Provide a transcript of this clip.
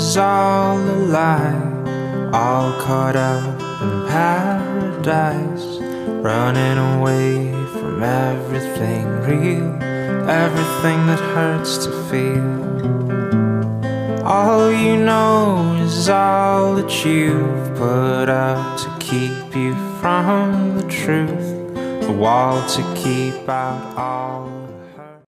is all a lie, all caught up in paradise, running away from everything real, everything that hurts to feel. All you know is all that you've put up to keep you from the truth, the wall to keep out all